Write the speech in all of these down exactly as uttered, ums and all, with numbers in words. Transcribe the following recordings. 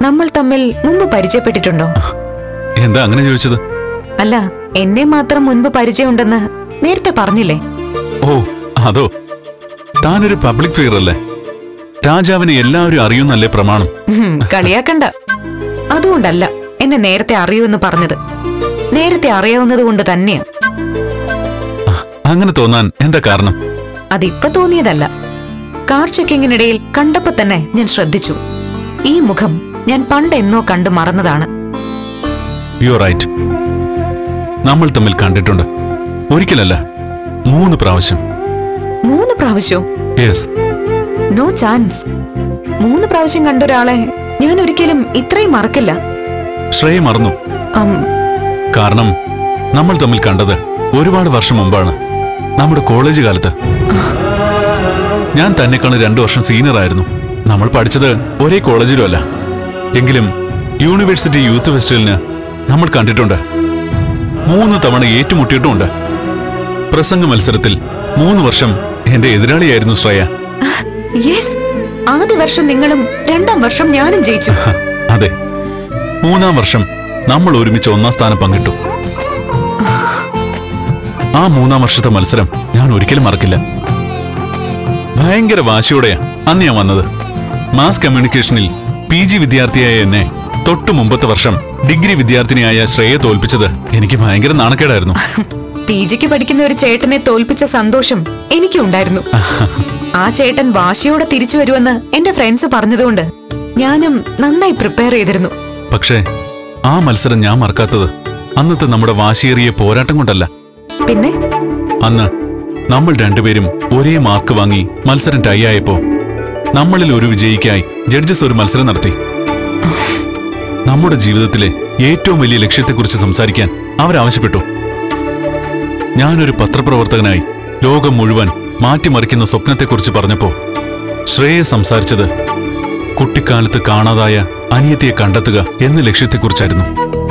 നമ്മൾ തമ്മിൽ മുമ്പ് പരിചയപ്പെട്ടിട്ടുണ്ടോ? എന്താ അങ്ങനെ ചോദിച്ചത്? അല്ല, എന്നെ മാത്രം മുൻപ് പരിചയമുണ്ടെന്ന് നേരത്തെ പറഞ്ഞില്ലേ? ഓ അതോ, താനൊരു പബ്ലിക് ഫിഗർ അല്ലേ? രാജാവിനെ എല്ലാവരും അറിയുന്നല്ലേ പ്രമാണം? കളിയാക്കണ്ട. അതുകൊണ്ടല്ല എന്നെ നേരത്തെ അറിയൂന്ന് പറഞ്ഞത്. നേരത്തെ അറിയാവുന്നത് കൊണ്ട് തന്നെയാ. അങ്ങനെ തോന്നാൻ എന്താ കാരണം? അതിപ്പോ തോന്നിയതല്ല. കാർ ചെക്കിങ്ങിനിടയിൽ കണ്ടപ്പോ തന്നെ ഞാൻ ശ്രദ്ധിച്ചു. ഈ മുഖം ഞാൻ പണ്ടെന്നോ കണ്ടു മറന്നതാണ്. U right. നമ്മൾ തമ്മിൽ കണ്ടിട്ടുണ്ട്. ഒരിക്കലല്ല, മൂന്ന് പ്രാവശ്യം. മൂന്ന് പ്രാവശ്യം? യെസ്. No chance. മൂന്ന് പ്രാവശ്യം കണ്ട ഒരാളെ ഞാൻ ഒരിക്കലും ഇത്രയും മറക്കില്ല. ശ്രേയ മറന്നു. കാരണം നമ്മൾ തമ്മിൽ കണ്ടത് ഒരുപാട് വർഷം മുമ്പാണ്, നമ്മുടെ കോളേജ് കാലത്ത്. ഞാൻ തന്നെക്കാണ് രണ്ടു വർഷം സീനിയർ ആയിരുന്നു. നമ്മൾ പഠിച്ചത് ഒരേ കോളേജിലും അല്ല. എങ്കിലും യൂണിവേഴ്സിറ്റി യൂത്ത് ഫെസ്റ്റിവലിന് നമ്മൾ കണ്ടിട്ടുണ്ട്. മൂന്ന് തവണ ഏറ്റുമുട്ടിയിട്ടുമുണ്ട്. പ്രസംഗ മത്സരത്തിൽ മൂന്ന് വർഷം എന്റെ എതിരാളിയായിരുന്നു ശ്രേയ. ആദ്യ വർഷം നിങ്ങളും രണ്ടാം വർഷം ഞാനും ജയിച്ചു. അതെ, മൂന്നാം വർഷം നമ്മൾ ഒരുമിച്ച് ഒന്നാം സ്ഥാനം പങ്കിട്ടു. ആ മൂന്നാം വർഷത്തെ മത്സരം ഞാൻ ഒരിക്കലും മറക്കില്ല. ഭയങ്കര വാശിയോടെയാ അന്ന് ഞാൻ വന്നത്. മാസ് കമ്മ്യൂണിക്കേഷനിൽ പി ജി വിദ്യാർത്ഥിയായ എന്നെ തൊട്ടു മുമ്പത്തെ വർഷം ഡിഗ്രി വിദ്യാർത്ഥിനിയായ ശ്രേയെ തോൽപ്പിച്ചത് എനിക്ക് ഭയങ്കര നാണക്കേടായിരുന്നു. പി ജിക്ക് പഠിക്കുന്ന ഒരു ചേട്ടനെ തോൽപ്പിച്ച സന്തോഷം എനിക്കും ഉണ്ടായിരുന്നു. ആ ചേട്ടൻ വാശിയോടെ തിരിച്ചു വരുമെന്ന് എന്റെ ഫ്രണ്ട്സ് പറഞ്ഞതുകൊണ്ട് ഞാനും നന്നായി പ്രിപ്പയർ ചെയ്തിരുന്നു. പക്ഷേ ആ മത്സരം ഞാൻ മറക്കാത്തത് അന്നത്തെ നമ്മുടെ വാശിയേറിയ പോരാട്ടം കൊണ്ടല്ല. പിന്നെ അന്ന് നമ്മൾ രണ്ടുപേരും ഒരേ മാർക്ക് വാങ്ങി മത്സരം ടൈ ആയപ്പോ നമ്മളിൽ ഒരു വിജയിക്കായി ജഡ്ജസ് ഒരു മത്സരം നടത്തി. നമ്മുടെ ജീവിതത്തിലെ ഏറ്റവും വലിയ ലക്ഷ്യത്തെക്കുറിച്ച് സംസാരിക്കാൻ അവരാവശ്യപ്പെട്ടു. ഞാനൊരു പത്രപ്രവർത്തകനായി ലോകം മുഴുവൻ മാറ്റിമറിക്കുന്ന സ്വപ്നത്തെക്കുറിച്ച് പറഞ്ഞപ്പോ ശ്രേയ സംസാരിച്ചത് കുട്ടിക്കാലത്ത് കാണാതായ അനിയത്തിയെ കണ്ടെത്തുക എന്ന ലക്ഷ്യത്തെക്കുറിച്ചായിരുന്നു.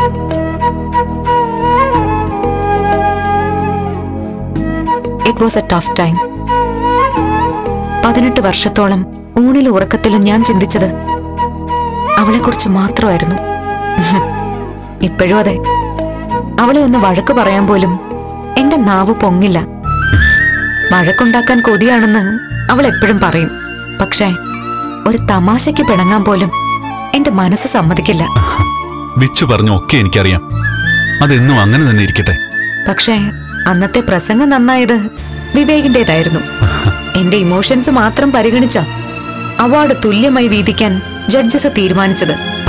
It was a tough time. പതിനെട്ട് വർഷത്തോളം ഊണിലും ഉറക്കത്തിലും ഞാൻ ചിന്തിച്ചത് അവളെക്കുറിച്ച് മാത്രമായിരുന്നു. ഇപ്പോഴും അതെ. അവളെ ഒന്ന് വഴക്ക് പറയാൻ പോലും എന്റെ നാവ് പൊങ്ങില്ല. വഴക്കുണ്ടാക്കാൻ കൊതിയാണെന്ന് അവൾ എപ്പോഴും പറയും. പക്ഷേ ഒരു തമാശയ്ക്ക് പിണങ്ങാൻ പോലും എന്റെ മനസ്സ് സമ്മതിക്കില്ല. വിച്ചു പറഞ്ഞു ഒക്കെ എനിക്കറിയാം. അതെന്നും അങ്ങനെ തന്നെ ഇരിക്കട്ടെ. പക്ഷേ അന്നത്തെ പ്രസംഗം നന്നായത് വിവേകിന്റേതായിരുന്നു. എന്റെ ഇമോഷൻസ് മാത്രം പരിഗണിച്ച അവാർഡ് തുല്യമായി വീതിക്കാൻ ജഡ്ജസ് തീരുമാനിച്ചത്.